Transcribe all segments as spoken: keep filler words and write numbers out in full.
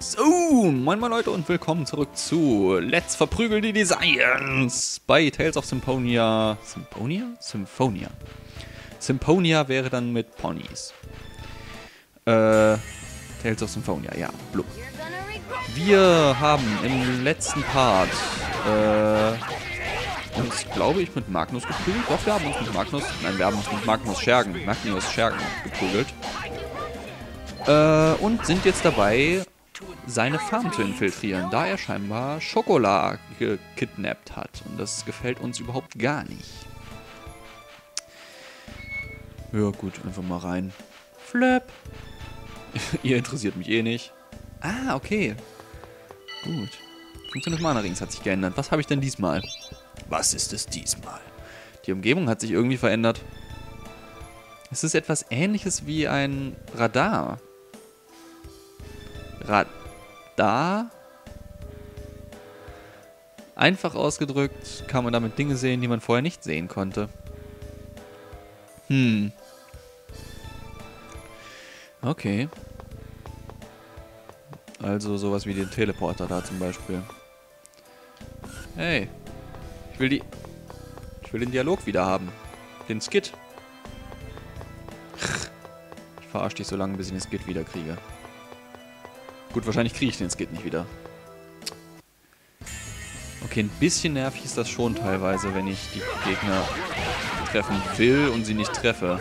So, moin moin Leute und willkommen zurück zu Let's Verprügel die Designs bei Tales of Symphonia. Symphonia? Symphonia. Symphonia wäre dann mit Ponys. Äh, Tales of Symphonia, ja, blub. Wir haben im letzten Part, äh, uns, glaube ich, mit Magnus geprügelt. Doch, wir haben uns mit Magnus, nein, wir haben uns mit Magnus Schergen, Magnus Schergen geprügelt. Äh, und sind jetzt dabei, seine Farm zu infiltrieren, da er scheinbar Schokolade gekidnappt hat. Und das gefällt uns überhaupt gar nicht. Ja gut, einfach mal rein. Flip. Ihr interessiert mich eh nicht. Ah, okay. Gut. Funktion des Mana-Rings hat sich geändert. Was habe ich denn diesmal? Was ist es diesmal? Die Umgebung hat sich irgendwie verändert. Es ist etwas Ähnliches wie ein Radar. Radar? Einfach ausgedrückt kann man damit Dinge sehen, die man vorher nicht sehen konnte. Hm. Okay. Also sowas wie den Teleporter da zum Beispiel. Hey. Ich will die... Ich will den Dialog wieder haben. Den Skit. Ich verarsche dich so lange, bis ich den Skit wieder kriege. Gut, wahrscheinlich kriege ich den Skit nicht wieder. Okay, ein bisschen nervig ist das schon teilweise, wenn ich die Gegner treffen will und sie nicht treffe.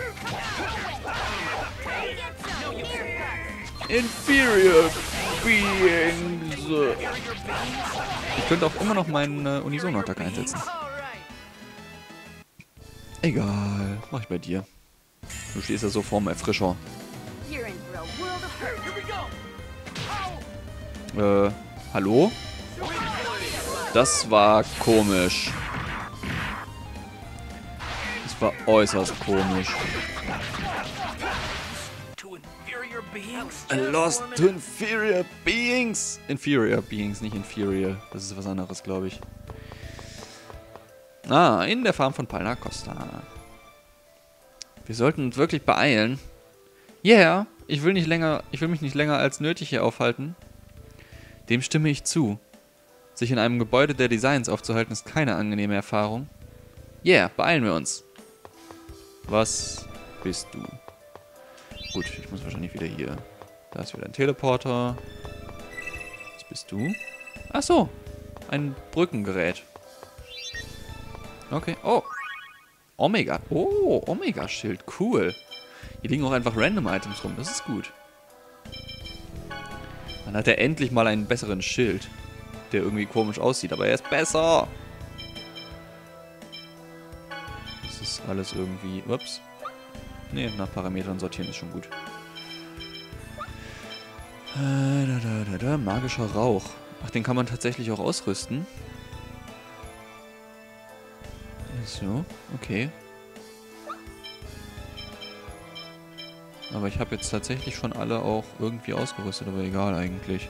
Inferior Beings. Ich könnte auch immer noch meinen äh, Unisono-Attack einsetzen. Egal, mach ich bei dir. Du stehst ja so vorm Erfrischer. Äh, hallo? Das war komisch. Das war äußerst komisch. I lost to inferior beings. Inferior beings, nicht inferior. Das ist was anderes, glaube ich. Ah, in der Farm von Palna Costa. Wir sollten uns wirklich beeilen. Yeah, ich will nicht länger, ich will mich nicht länger als nötig hier aufhalten. Dem stimme ich zu. Sich in einem Gebäude der Designs aufzuhalten, ist keine angenehme Erfahrung. Yeah, beeilen wir uns. Was bist du? Gut, ich muss wahrscheinlich wieder hier. Da ist wieder ein Teleporter. Was bist du? Ach so, ein Brückengerät. Okay, oh. Omega. Oh, Omega-Schild, cool. Hier liegen auch einfach Random-Items rum, das ist gut. Dann hat er endlich mal einen besseren Schild, der irgendwie komisch aussieht, aber er ist besser. Das ist alles irgendwie... Ups. Ne, nach Parametern sortieren ist schon gut. Äh, da, da, da, da, magischer Rauch. Ach, den kann man tatsächlich auch ausrüsten. So, okay. Aber ich habe jetzt tatsächlich schon alle auch irgendwie ausgerüstet, aber egal eigentlich.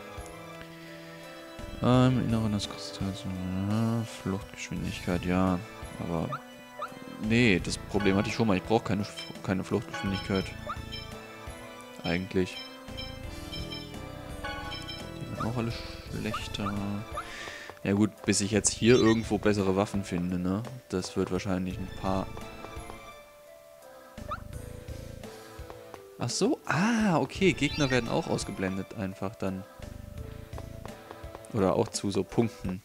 Ähm, Inneren des Kristalls. Fluchtgeschwindigkeit, ja. Aber... Nee, das Problem hatte ich schon mal. Ich brauche keine, keine Fluchtgeschwindigkeit. Eigentlich. Die sind auch alle schlechter. Ja gut, bis ich jetzt hier irgendwo bessere Waffen finde, ne? Das wird wahrscheinlich ein paar... Ach so? Ah, okay. Gegner werden auch ausgeblendet einfach dann. Oder auch zu so Punkten.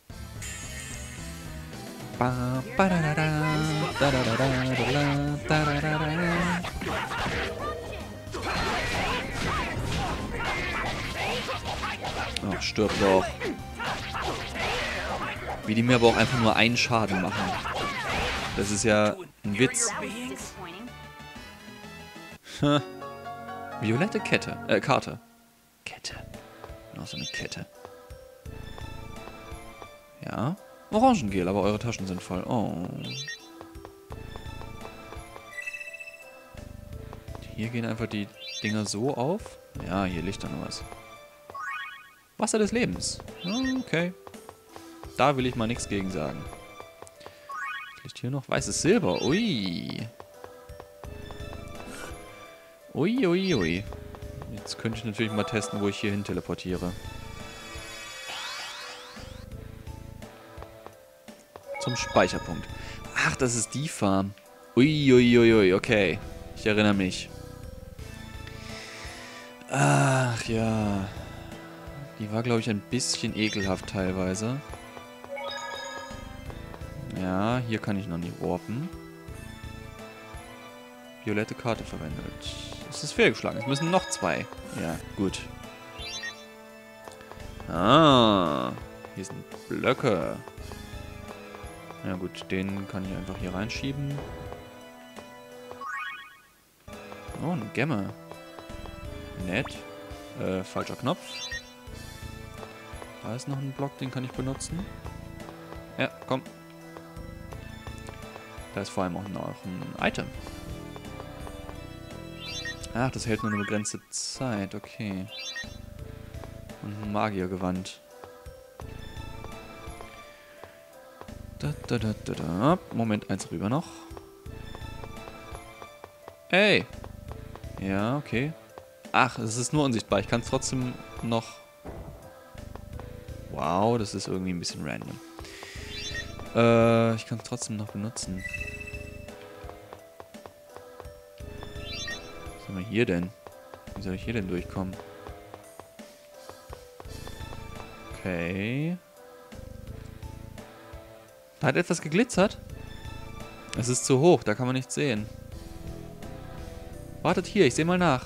Ba, ba, da, da, da, da, da, da, da, da, da, da. Ach, stirb doch. Wie die mir aber auch einfach nur einen Schaden machen. Das ist ja ein Witz. Violette Kette. Äh, Karte. Kette. Noch so eine Kette. Ja. Orangengel, aber eure Taschen sind voll. Oh. Hier gehen einfach die Dinger so auf. Ja, hier liegt dann was. Wasser des Lebens. Okay. Da will ich mal nichts gegen sagen. Liegt hier noch weißes Silber. Ui. Ui, ui, ui. Jetzt könnte ich natürlich mal testen, wo ich hier hin teleportiere. Zum Speicherpunkt. Ach, das ist die Farm. Uiuiuiui, ui, okay. Ich erinnere mich. Ach ja. Die war, glaube ich, ein bisschen ekelhaft teilweise. Ja, hier kann ich noch nicht warpen. Violette Karte verwendet. Es ist fehlgeschlagen. Es müssen noch zwei. Ja, gut. Ah, hier sind Blöcke. Ja gut, den kann ich einfach hier reinschieben. Oh, eine Gemme. Nett. Äh, falscher Knopf. Da ist noch ein Block, den kann ich benutzen. Ja, komm. Da ist vor allem auch noch ein Item. Ach, das hält nur eine begrenzte Zeit. Okay. Und ein Magiergewand. Da, da, da, da, da. Moment, eins rüber noch. Ey! Ja, okay. Ach, es ist nur unsichtbar. Ich kann es trotzdem noch... Wow, das ist irgendwie ein bisschen random. Äh, ich kann es trotzdem noch benutzen. Was haben wir hier denn? Wie soll ich hier denn durchkommen? Okay. Da hat etwas geglitzert. Es ist zu hoch, da kann man nichts sehen. Wartet hier, ich sehe mal nach.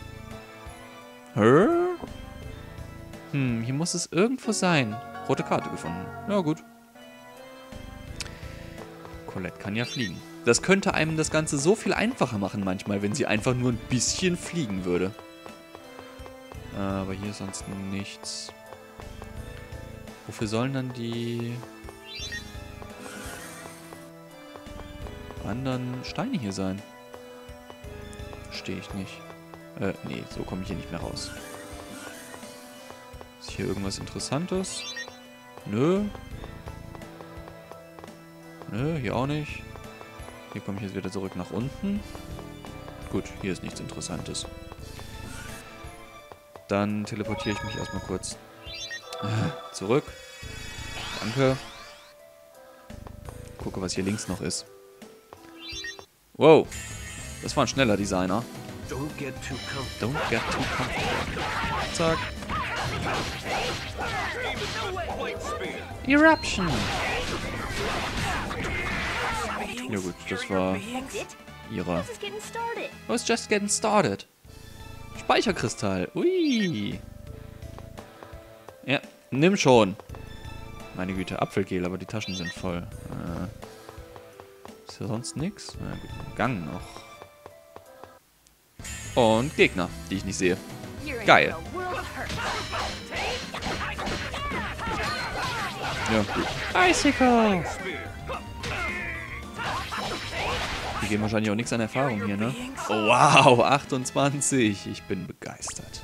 Hä? Hm, hier muss es irgendwo sein. Rote Karte gefunden. Ja, gut. Colette kann ja fliegen. Das könnte einem das Ganze so viel einfacher machen manchmal, wenn sie einfach nur ein bisschen fliegen würde. Aber hier ist sonst nichts. Wofür sollen dann die anderen Steine hier sein? Verstehe ich nicht. Äh, nee, so komme ich hier nicht mehr raus. Ist hier irgendwas Interessantes? Nö. Nö, hier auch nicht. Hier komme ich jetzt wieder zurück nach unten. Gut, hier ist nichts Interessantes. Dann teleportiere ich mich erstmal kurz äh, zurück. Danke. Gucke, was hier links noch ist. Wow. Das war ein schneller Designer. Don't get too comfortable. Don't get too comfortable. Zack. Eruption. Ja gut, das war ihrer. Oh, it's just getting started. Speicherkristall. Ui. Ja, nimm schon. Meine Güte, Apfelgel, aber die Taschen sind voll. Äh, ist hier sonst nichts? Na gut, Gang noch. Und Gegner, die ich nicht sehe. Geil. Ja, gut. Icicle! Die geben wahrscheinlich auch nichts an Erfahrung hier, ne? Oh, wow, achtundzwanzig. Ich bin begeistert.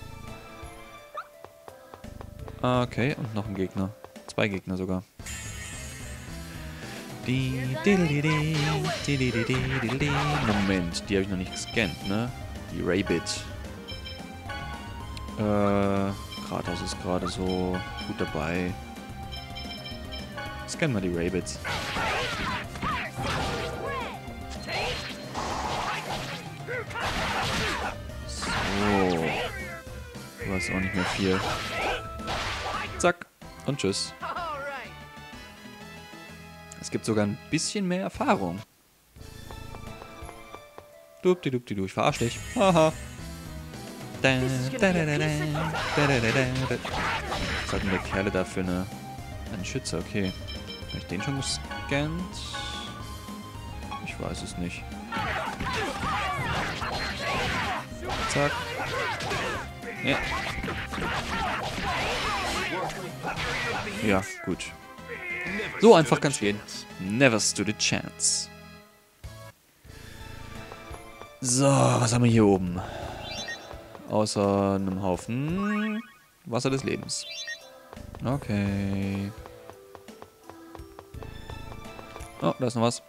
Okay, und noch ein Gegner. Zwei Gegner sogar. Moment, die habe ich noch nicht gescannt, ne? Die Rabbit. Äh, Kratos ist gerade so gut dabei. Scannen wir die Rabbits. So. Du hast auch nicht mehr viel. Zack. Und tschüss. Es gibt sogar ein bisschen mehr Erfahrung. Dupdi-dupdi-du, ich verarsche dich. Haha. Was hat denn der Kerle da für eine... Ein Schütze, okay. Habe ich den schon gescannt? Ich weiß es nicht. Zack. Ja. Ja, gut. So einfach kann es gehen. Never stood a chance. So, was haben wir hier oben? Außer einem Haufen Wasser des Lebens. Okay. Oh, da ist noch was.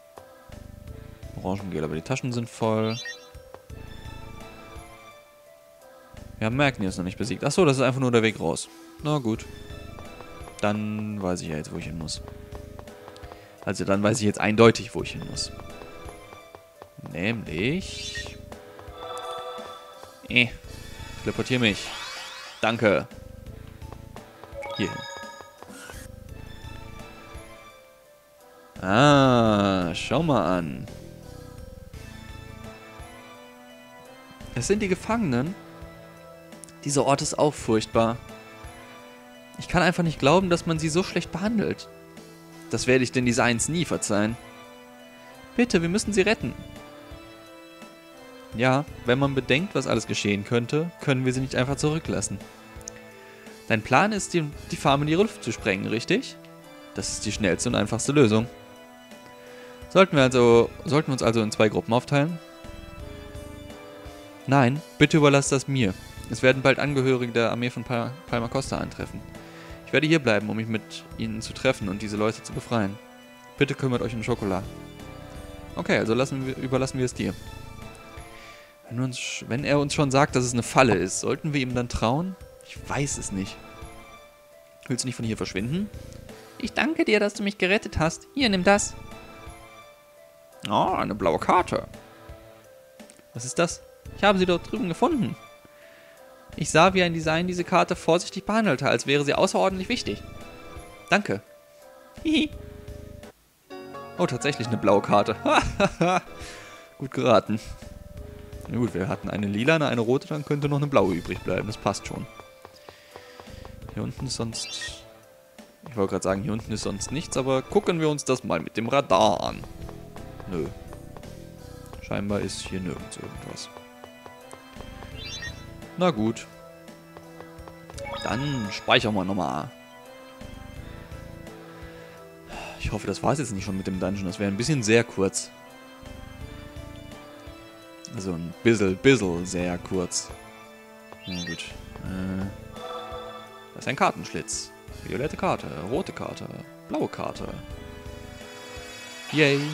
Orangengel, aber die Taschen sind voll. Wir haben Magnius noch nicht besiegt. Achso, das ist einfach nur der Weg raus. Na gut. Dann weiß ich ja jetzt, wo ich hin muss. Also dann weiß ich jetzt eindeutig, wo ich hin muss. Nämlich... Eh. Teleportier mich. Danke. Hierhin. Ah, schau mal an. Es sind die Gefangenen. Dieser Ort ist auch furchtbar. Ich kann einfach nicht glauben, dass man sie so schlecht behandelt. Das werde ich den Designs nie verzeihen. Bitte, wir müssen sie retten. Ja, wenn man bedenkt, was alles geschehen könnte, können wir sie nicht einfach zurücklassen. Dein Plan ist, die, die Farm in die Luft zu sprengen, richtig? Das ist die schnellste und einfachste Lösung. Sollten wir also, sollten wir uns also in zwei Gruppen aufteilen? Nein, bitte überlass das mir. Es werden bald Angehörige der Armee von Pal Palma Costa antreffen. Ich werde hier bleiben, um mich mit ihnen zu treffen und diese Leute zu befreien. Bitte kümmert euch um Schokolade. Okay, also lassen wir, überlassen wir es dir. Wenn, uns, wenn er uns schon sagt, dass es eine Falle ist, sollten wir ihm dann trauen? Ich weiß es nicht. Willst du nicht von hier verschwinden? Ich danke dir, dass du mich gerettet hast. Hier, nimm das. Oh, eine blaue Karte. Was ist das? Ich habe sie dort drüben gefunden. Ich sah, wie ein Design diese Karte vorsichtig behandelte, als wäre sie außerordentlich wichtig. Danke. Hihi. Oh, tatsächlich eine blaue Karte. Gut geraten. Na gut, wir hatten eine lila, eine rote, dann könnte noch eine blaue übrig bleiben. Das passt schon. Hier unten ist sonst... Ich wollte gerade sagen, hier unten ist sonst nichts, aber gucken wir uns das mal mit dem Radar an. Nö. Scheinbar ist hier nirgends irgendwas. Na gut. Dann speichern wir nochmal. Ich hoffe, das war es jetzt nicht schon mit dem Dungeon. Das wäre ein bisschen sehr kurz. Also ein bisschen, bisschen sehr kurz. Na gut. Äh, das ist ein Kartenschlitz. Violette Karte, rote Karte, blaue Karte. Yay.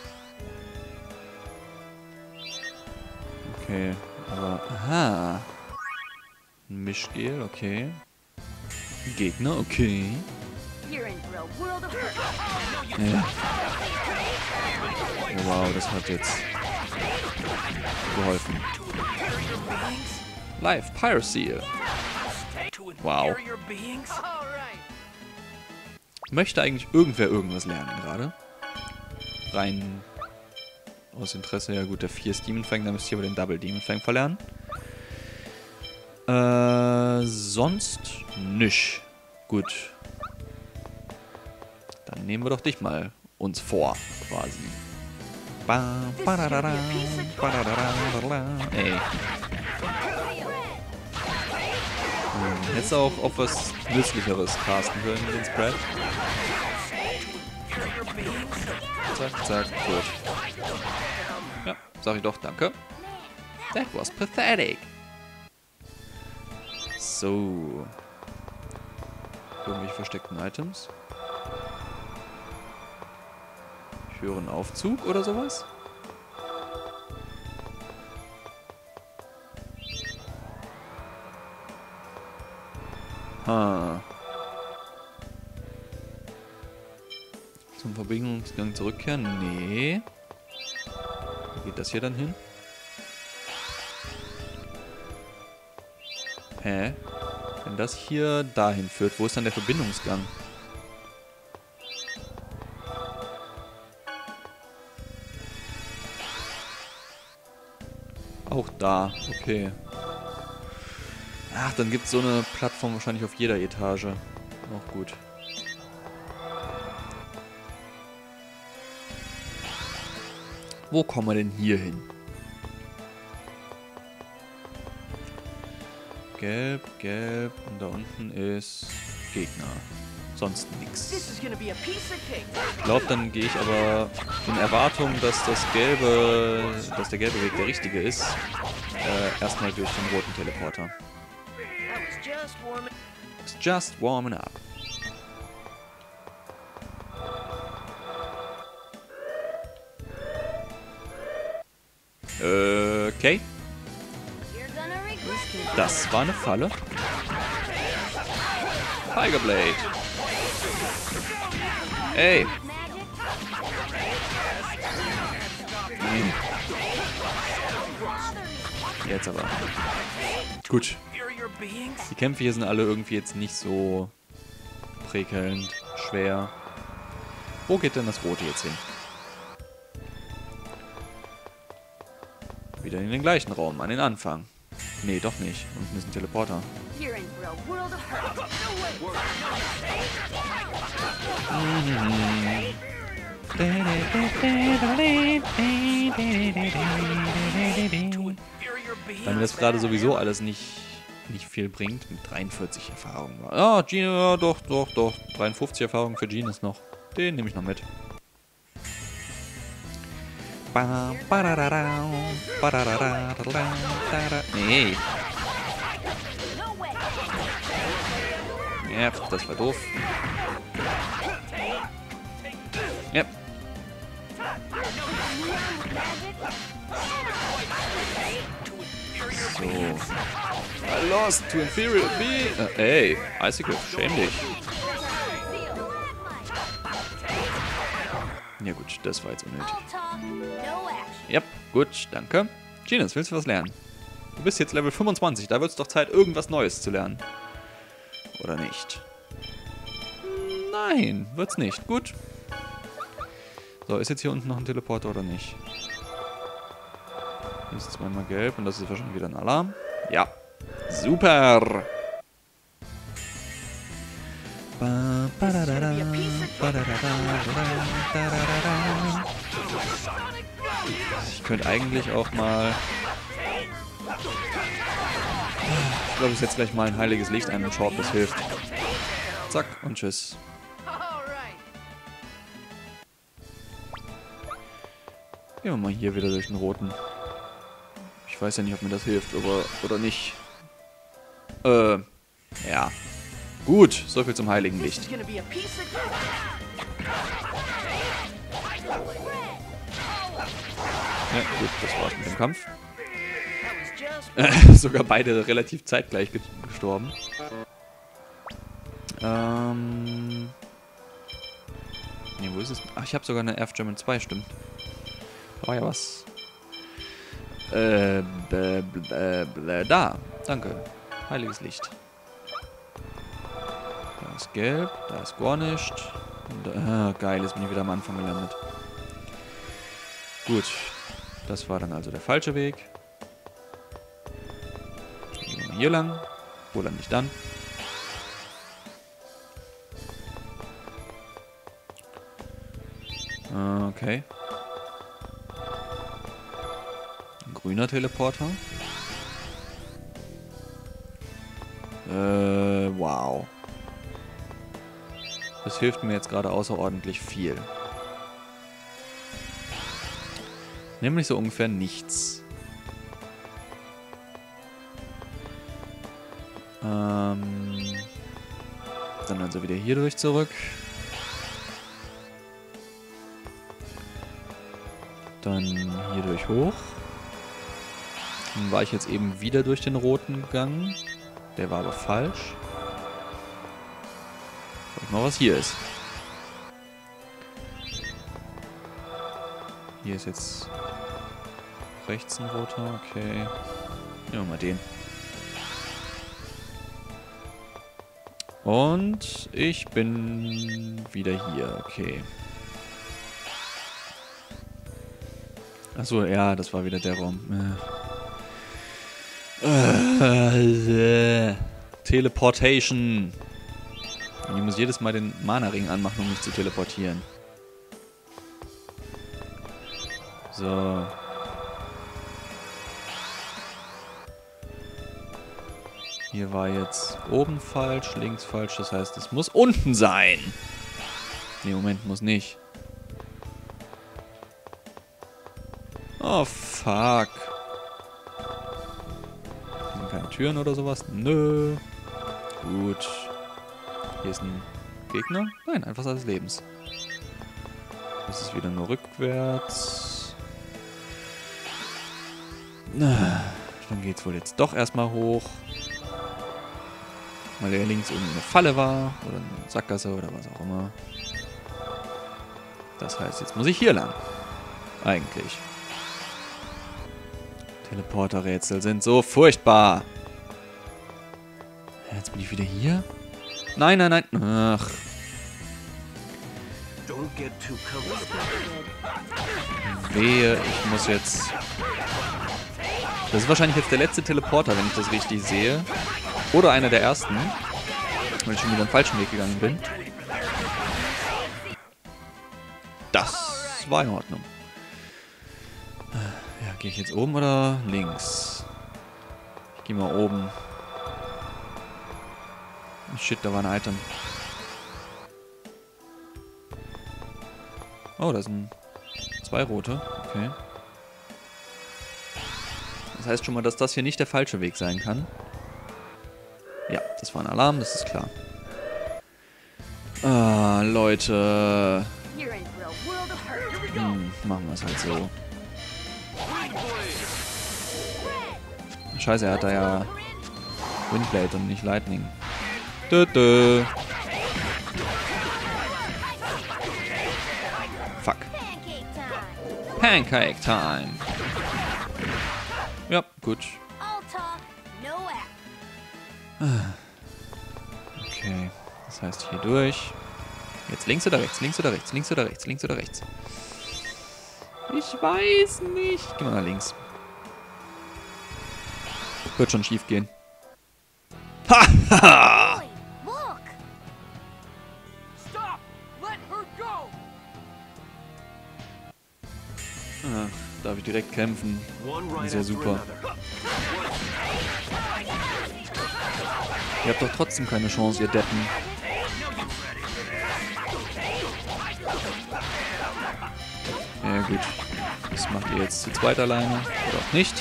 Okay, aber... Aha. Ein Mischgel, okay. Gegner, okay. Ja. Oh, wow, das hat jetzt geholfen. Live Piracy. Wow. Möchte eigentlich irgendwer irgendwas lernen gerade? Rein aus Interesse, ja gut, der vier Demon Fang, da müsst ihr aber den Double Demon Fang verlernen. Äh, sonst nisch. Gut. Dann nehmen wir doch dich mal uns vor, quasi. Ba, badadada, badadada, ey. Hm, hättest du auch auf was Nützlicheres casten können, den Spread. Zack, zack, gut. Ja, sag ich doch, danke. That was pathetic. So. Irgendwelche versteckten Items. Ich höre einen Aufzug oder sowas. Ha. Zum Verbindungsgang zurückkehren? Nee. Wo geht das hier dann hin? Hä? Wenn das hier dahin führt, wo ist dann der Verbindungsgang? Auch da, okay. Ach, dann gibt es so eine Plattform wahrscheinlich auf jeder Etage. Auch gut. Wo kommen wir denn hier hin? Gelb, gelb und da unten ist Gegner. Sonst nichts. Ich glaube, dann gehe ich aber in Erwartung, dass das gelbe, dass der gelbe Weg der richtige ist, äh, erstmal durch den roten Teleporter. It's just warming up. Okay. Das war eine Falle. Tiger Blade. Ey. Nein. Jetzt aber. Gut. Die Kämpfe hier sind alle irgendwie jetzt nicht so prickelnd, schwer. Wo geht denn das Rote jetzt hin? Wieder in den gleichen Raum, an den Anfang. Nee, doch nicht. Unten ist ein Teleporter. Mhm. Da mir das gerade sowieso alles nicht, nicht viel bringt, mit dreiundvierzig Erfahrungen. Ja, ah, Gene, ja, doch, doch, doch. dreiundfünfzig Erfahrungen für Gene ist noch. Den nehme ich noch mit. Nee. Ja, das war doof. Ja. So. I lost to Inferior B. Äh, ey, Icicle, schäm dich. Ja gut, das war jetzt unnötig. Ja, gut, danke. Genis, willst du was lernen? Du bist jetzt Level fünfundzwanzig, da wird es doch Zeit, irgendwas Neues zu lernen. Oder nicht? Nein, wird's nicht. Gut. So, ist jetzt hier unten noch ein Teleporter oder nicht? Hier ist zweimal gelb und das ist wahrscheinlich wieder ein Alarm. Ja. Super. Ich könnte eigentlich auch mal... Ich glaube, ich setze gleich mal ein heiliges Licht ein und schaue, ob das hilft. Zack und tschüss. Gehen wir mal hier wieder durch den roten. Ich weiß ja nicht, ob mir das hilft, aber oder nicht. Äh, ja. Gut, so viel zum heiligen Licht. Ja, gut, das war's mit dem Kampf. Sogar beide relativ zeitgleich gestorben. Ähm. Ne, wo ist es? Ach, ich habe sogar eine F German zwei, stimmt. Da war ja was. Äh, bläh, bläh, bläh, da. Danke. Heiliges Licht. Da ist gelb, da ist gar nicht. Und, äh, geil, jetzt bin ich wieder am Anfang gelandet. Gut. Das war dann also der falsche Weg. Gehen wir hier lang. Wo lande ich dann? Okay. Ein grüner Teleporter. Äh, wow. Das hilft mir jetzt gerade außerordentlich viel. Nämlich so ungefähr nichts. Ähm, dann also wieder hier durch zurück. Dann hier durch hoch. Dann war ich jetzt eben wieder durch den roten gegangen. Der war aber falsch. Guck mal, was hier ist. Hier ist jetzt rechts ein roter. Okay. Nehmen wir mal den. Und ich bin wieder hier. Okay. Achso, ja, das war wieder der Raum. Äh. Äh. Teleportation. Und ich muss jedes Mal den Mana-Ring anmachen, um mich zu teleportieren. So. Hier war jetzt oben falsch, links falsch. Das heißt, es muss unten sein. Nee, Moment, muss nicht. Oh, fuck. Sind keine Türen oder sowas? Nö. Gut. Hier ist ein Gegner? Nein, einfach seines Lebens. Das ist wieder nur rückwärts. Dann geht's wohl jetzt doch erstmal hoch. Weil hier links irgendwie eine Falle war. Oder eine Sackgasse oder was auch immer. Das heißt, jetzt muss ich hier lang. Eigentlich. Teleporterrätsel sind so furchtbar. Jetzt bin ich wieder hier? Nein, nein, nein. Ach. Wehe, ich muss jetzt... Das ist wahrscheinlich jetzt der letzte Teleporter, wenn ich das richtig sehe. Oder einer der ersten. Weil ich schon wieder den falschen Weg gegangen bin. Das war in Ordnung. Ja, gehe ich jetzt oben oder links? Ich gehe mal oben. Shit, da war ein Item. Oh, da sind zwei rote. Okay. Das heißt schon mal, dass das hier nicht der falsche Weg sein kann. Ja, das war ein Alarm, das ist klar. Ah, Leute. Hm, machen wir es halt so. Scheiße, er hat da ja Windblade und nicht Lightning. Dö, dö. Fuck. Pancake Time. Ja, gut. Okay, das heißt hier durch. Jetzt links oder rechts, links oder rechts, links oder rechts, links oder rechts. Ich weiß nicht. Geh mal nach links. Wird schon schief gehen. Ha! Ha! Ah, darf ich direkt kämpfen? Sehr super. Ihr habt doch trotzdem keine Chance, ihr Deppen. Ja gut. Das macht ihr jetzt zu zweit alleine. Oder auch nicht.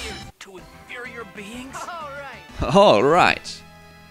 Alright.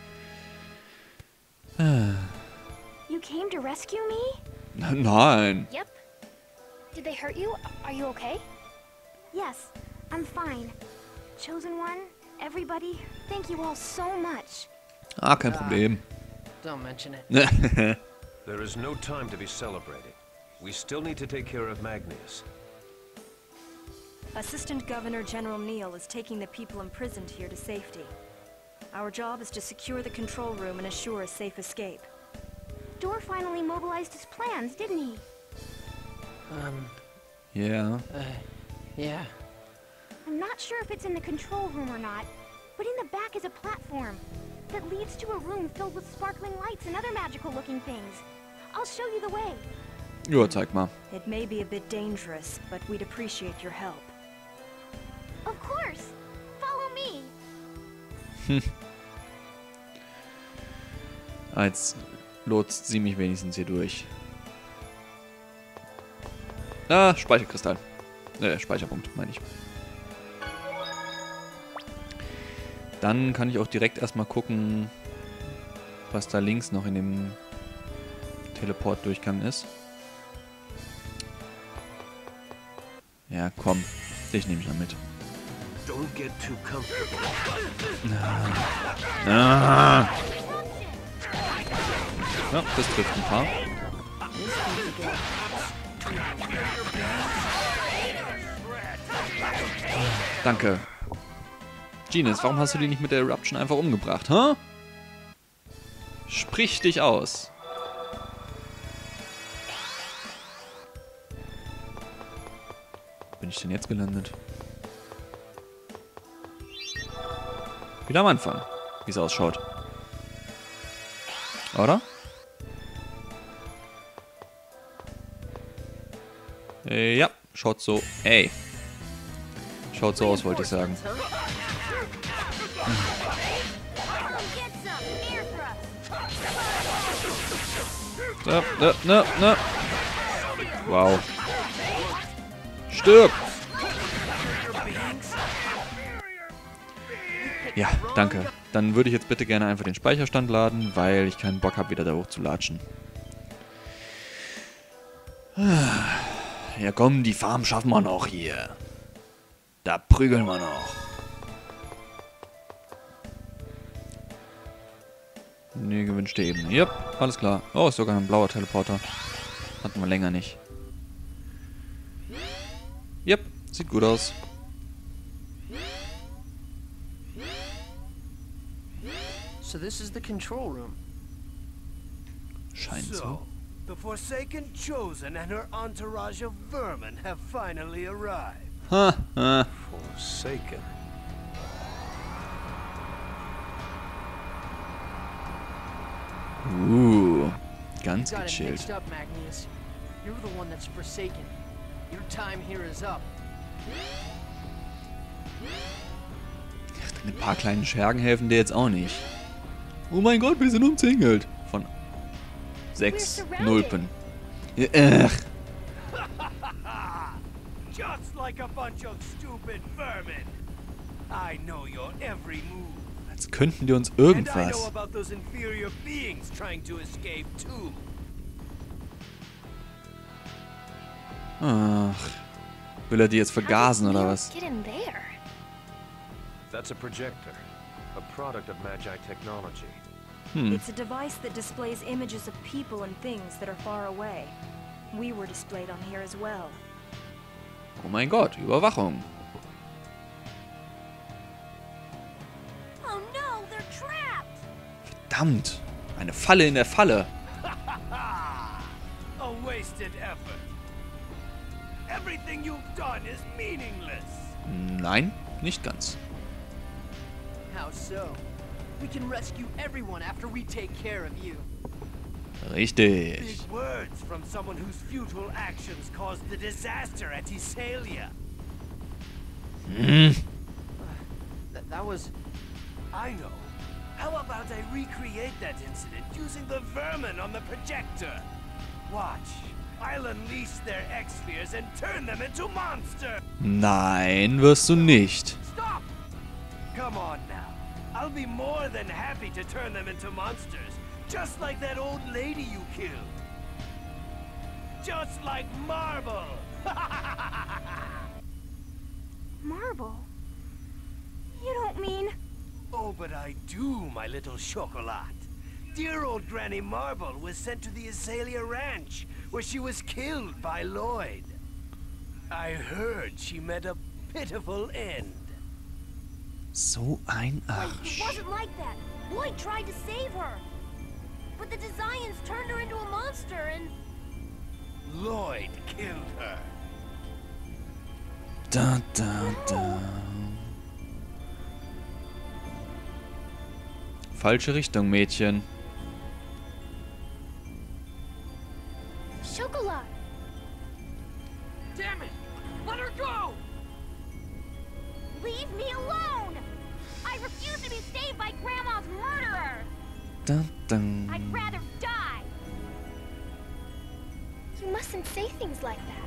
You came to rescue me? Nein. Yep. Did they hurt you? Are you okay? Yes, I'm fine. Chosen One, everybody, thank you all so much. Ah, kein Problem. Don't mention it. There is no time to be celebrating. We still need to take care of Magnus. Assistant Governor General Neal is taking the people imprisoned here to safety. Our job is to secure the control room and assure a safe escape. Dor finally mobilized his plans, didn't he? Um, Yeah. uh, yeah. I'm not sure if it's in the control room or not, but in the back is a platform that leads to a room filled with sparkling lights and other magical-looking things. I'll show you the way. Ja, zeig mal. It may be a bit dangerous, but we'd appreciate your help. Of course. Follow me. Jetzt lotst sie mich wenigstens hier durch. Ah, Speicherkristall. Äh, Speicherpunkt, meine ich. Dann kann ich auch direkt erstmal gucken, was da links noch in dem Teleport-Durchgang ist. Ja, komm. Dich nehme ich mal mit. Don't get too comfortable. Ah. Ja, das trifft ein paar. Danke. Genis, warum hast du die nicht mit der Eruption einfach umgebracht, hä? Sprich dich aus. Wo bin ich denn jetzt gelandet? Wieder am Anfang, wie es ausschaut. Oder? Äh, ja, schaut so. Ey. Schaut so aus, wollte ich sagen. Na, na, na, na. Wow. Stirb! Ja, danke. Dann würde ich jetzt bitte gerne einfach den Speicherstand laden, weil ich keinen Bock habe, wieder da hoch zu latschen. Ja komm, die Farm schaffen wir noch hier. Da prügeln wir noch. Nee, gewünschte Ebene. Yep, alles klar. Oh, ist sogar ein blauer Teleporter. Hatten wir länger nicht. Yep, sieht gut aus. So this is the control room. Scheint so. So, the Forsaken Chosen and her entourage of vermin have finally arrived. Ha, ha. Forsaken. Uh, ganz You got it gechillt. mixed up, Magnius. You're the one that's forsaken. Your time here is up. Ein paar kleinen Schergen helfen dir jetzt auch nicht. Oh mein Gott, wir sind umzingelt. Von sechs Nulpen. Ja, ach. Just like a bunch of stupid vermin. I know your every move. Als könnten die uns And I know irgendwas. about those inferior beings trying to escape too. Ach. Will er die jetzt vergasen oder was? Get in there. That's a projector, a product of Magi technology. Hm. It's a device that displays images of people and things that are far away. We were displayed on here as well. Oh mein Gott, Überwachung. Oh no, they're trapped! Verdammt. Eine Falle in der Falle. A wasted effort. Everything you've done is meaningless. Nein, nicht ganz. How so? We can rescue everyone after we take care of you. Richtig. Big words from someone whose futile actions caused the disaster at Iselia. Hm. Th that was... I know. How about I recreate that incident using the vermin on the projector? Watch. I'll unleash their X-spheres and turn them into monsters. Nein, wirst du nicht. Stop! Come on now. I'll be more than happy to turn them into monsters. Just like that old lady you killed. Just like Marble. Marble? You don't mean... Oh, but I do, my little chocolat. Dear old Granny Marble was sent to the Azalea Ranch, where she was killed by Lloyd. I heard she met a pitiful end. So ein It Arsch. wasn't like that. Lloyd tried to save her. But the Desians turned her into a monster and... Lloyd killed her. Da, da, da. Falsche Richtung, Mädchen. Chocolat! Damn it! Let her go! Leave me alone! I refuse to be saved by Grandma's murderer! Da, da. I'd rather die! You mustn't say things like that.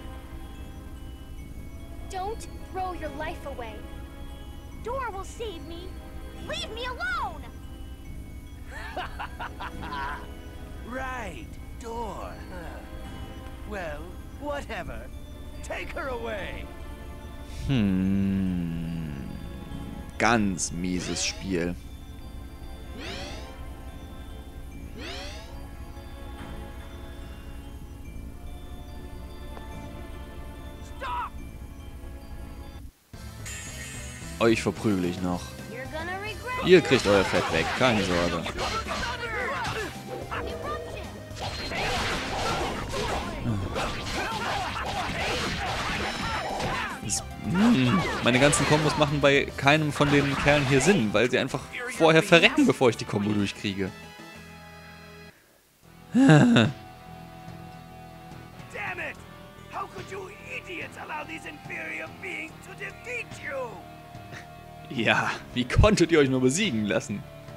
Don't throw your life away. Dora will save me. Leave me alone! Right, door. Huh. Well, whatever. Take her away. Hm. Ganz mieses Spiel. Stop! Euch verprügel ich noch. You're gonna regret Ihr kriegt euer Fett weg, keine Sorge. Eruption! Das, hm, meine ganzen Kombos machen bei keinem von den Kerlen hier Sinn, weil sie einfach vorher verrecken, bevor ich die Kombo durchkriege. Damn it! How could you idiots allow these inferior beings to defeat you? Ja, wie konntet ihr euch nur besiegen lassen?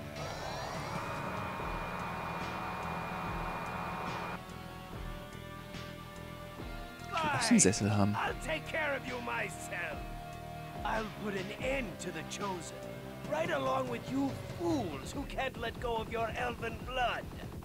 Lass einen Sessel haben. I'll take care of you myself. I'll put an end to the Chosen, right along with you fools who can't let go of your elven blood.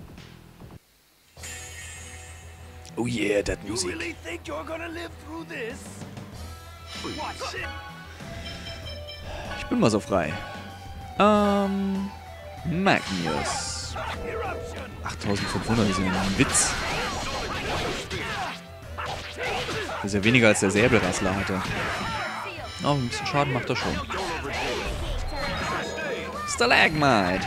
Oh yeah, das You Musik. really think you're gonna live through this? Watch it. Ich bin mal so frei. Ähm, Magnius. achttausendfünfhundert ist ja ein Witz. Das ist ja weniger als der Säbelrassler hatte. Oh, ein bisschen Schaden macht er schon. Stalagmite!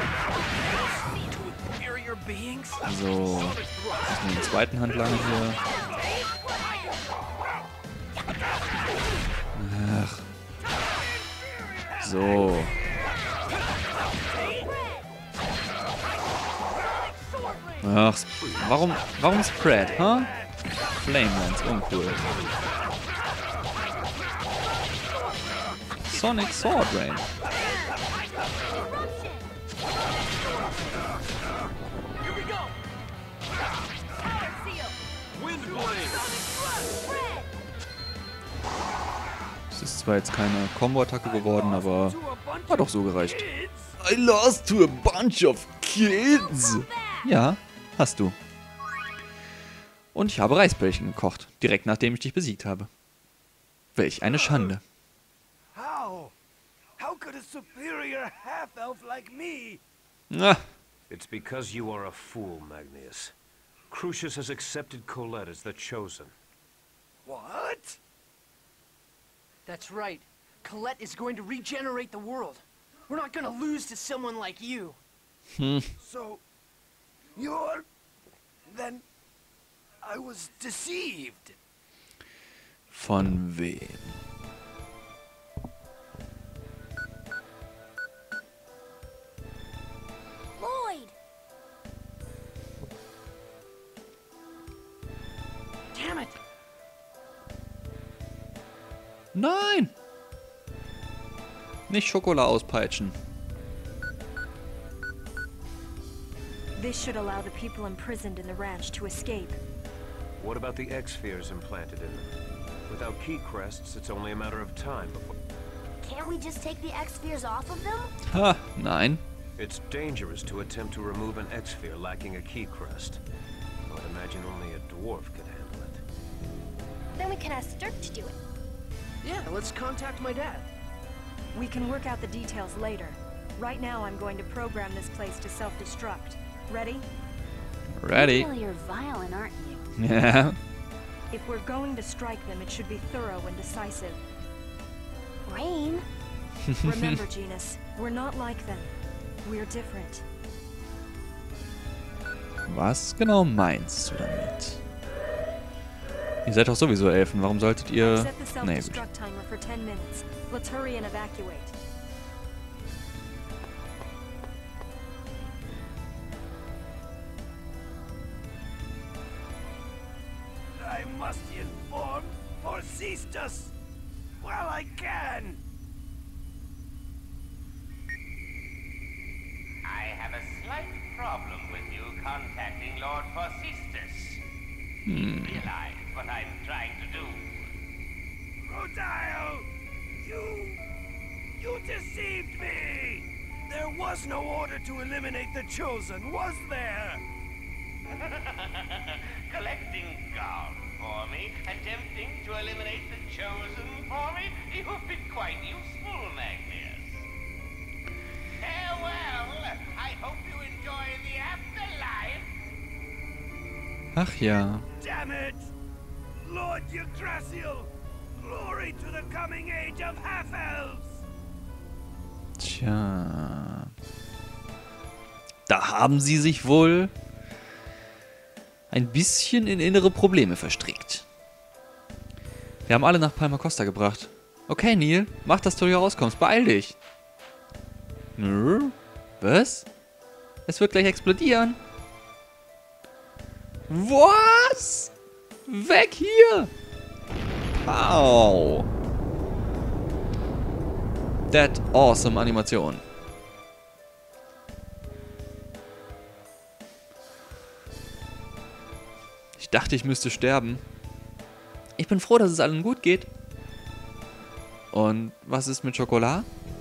So. Lassen wir den zweiten Handlanger hier. Ach. So. Ach, warum, warum Spread, huh? Flame Lance, uncool. Sonic Sword Rain. Es ist zwar jetzt keine Combo-Attacke geworden, aber hat auch so gereicht. I lost to a bunch of kids. Ja, hast du. Und ich habe Reisbällchen gekocht, direkt nachdem ich dich besiegt habe. Welch eine Schande. How? How could a superior half-elf like me? Na, It's because you are a fool, Magnius. Crucius has accepted Colette as the Chosen. What? That's right. Colette is going to regenerate the world. We're not gonna lose to someone like you. hm. So, you're... Then... I was deceived. Von wem? Lloyd! Damn it! Nein! Nicht Schokolade auspeitschen. This should allow the people imprisoned in the ranch to escape. What about the X-spheres implanted in them? Without key crests, it's only a matter of time before... Can't we just take the X-spheres off of them? Ha, nein. It's dangerous to attempt to remove an X-sphere lacking a key crest. I would imagine only a dwarf could handle it. Then we can ask Dirk to do it. Yeah, let's contact my dad. We can work out the details later. Right now, I'm going to program this place to self-destruct. Ready? Ready. You really are violent, aren't you? Ja. If we're going to strike them, it should be thorough and decisive. Rain? Remember, Genus, we're not like them. We're different. Was genau meinst du damit? Ihr seid doch sowieso Elfen. Warum solltet ihr... Set the Nee, gut. self-destruct timer for ten minutes. Let's hurry and evacuate. I must inform Forcistus while I can. I have a slight problem with you contacting Lord Forcistus. Hm. Realize what I'm trying to do. Rodile! You... You deceived me! There was no order to eliminate the Chosen, was there? Collecting gold for me, attempting to eliminate the Chosen for me. You've been quite useful, Magnius. Farewell. I hope you enjoy the afterlife. Ach ja. Damn it! Lord Yggdrasil! Glory to the coming age of half-elves! Tja. Da haben sie sich wohl ein bisschen in innere Probleme verstrickt. Wir haben alle nach Palma Costa gebracht. Okay, Neil, mach, dass du hier rauskommst. Beeil dich. Nö? Was? Es wird gleich explodieren. Was? Weg hier! Au! That awesome Animation. Ich dachte, ich müsste sterben. Ich bin froh, dass es allen gut geht. Und was ist mit Schokolade?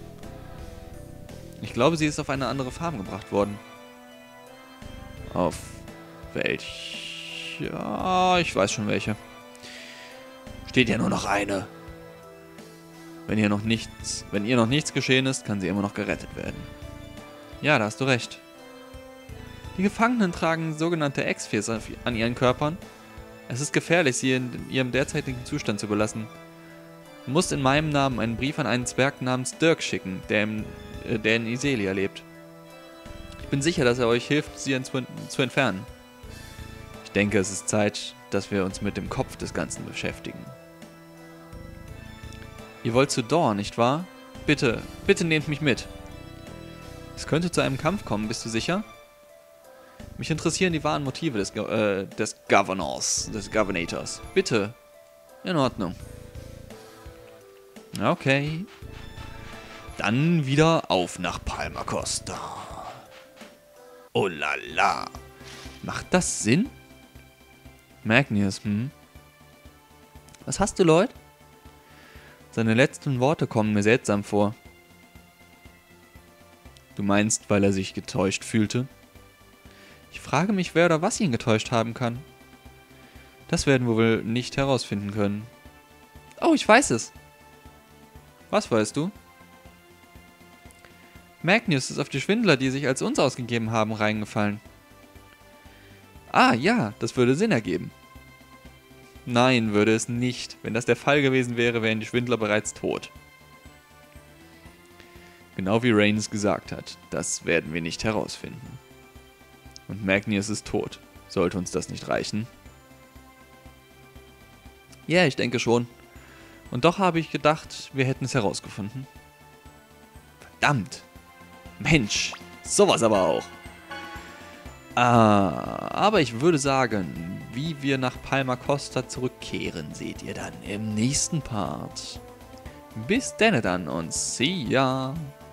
Ich glaube, sie ist auf eine andere Farm gebracht worden. Auf welche? Ja, ich weiß schon welche. Steht ja nur noch eine. Wenn hier noch nichts, wenn ihr noch nichts geschehen ist, kann sie immer noch gerettet werden. Ja, da hast du recht. Die Gefangenen tragen sogenannte Exspheres an ihren Körpern. Es ist gefährlich, sie in ihrem derzeitigen Zustand zu belassen. Du musst in meinem Namen einen Brief an einen Zwerg namens Dirk schicken, der, im, äh, der in Iselia lebt. Ich bin sicher, dass er euch hilft, sie zu, zu entfernen. Ich denke, es ist Zeit, dass wir uns mit dem Kopf des Ganzen beschäftigen. Ihr wollt zu Dawn, nicht wahr? Bitte, bitte nehmt mich mit. Es könnte zu einem Kampf kommen, bist du sicher? Mich interessieren die wahren Motive des, äh, des Governors, des Governators. Bitte. In Ordnung. Okay. Dann wieder auf nach Palma Costa. Oh la la. Macht das Sinn? Magnus, hm? Was hast du, Lloyd? Seine letzten Worte kommen mir seltsam vor. Du meinst, weil er sich getäuscht fühlte? Ich frage mich, wer oder was ihn getäuscht haben kann. Das werden wir wohl nicht herausfinden können. Oh, ich weiß es. Was weißt du? Magnus ist auf die Schwindler, die sich als uns ausgegeben haben, reingefallen. Ah, ja, das würde Sinn ergeben. Nein, würde es nicht. Wenn das der Fall gewesen wäre, wären die Schwindler bereits tot. Genau wie Raines gesagt hat, das werden wir nicht herausfinden. Und Magnus ist tot. Sollte uns das nicht reichen? Ja, ich denke schon. Und doch habe ich gedacht, wir hätten es herausgefunden. Verdammt. Mensch, sowas aber auch. Ah, aber ich würde sagen, wie wir nach Palma Costa zurückkehren, seht ihr dann im nächsten Part. Bis denn dann und see ya.